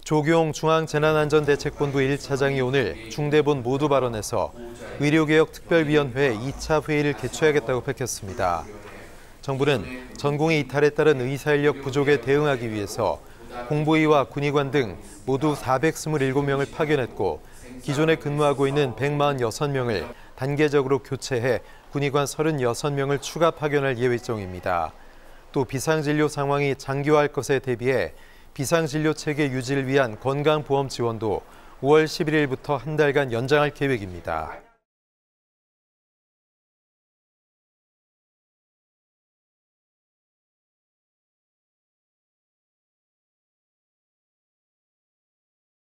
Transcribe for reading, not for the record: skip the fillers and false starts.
조규홍 중앙재난안전대책본부 1차장이 오늘 중대본 모두 발언에서 의료개혁 특별위원회 2차 회의를 개최하겠다고 밝혔습니다. 정부는 전공의 이탈에 따른 의사인력 부족에 대응하기 위해서 공보위와 군의관 등 모두 427명을 파견했고 기존에 근무하고 있는 146명을 단계적으로 교체해 군의관 36명을 추가 파견할 예정입니다. 또 비상진료 상황이 장기화할 것에 대비해 비상진료 체계 유지를 위한 건강보험 지원도 5월 11일부터 한 달간 연장할 계획입니다.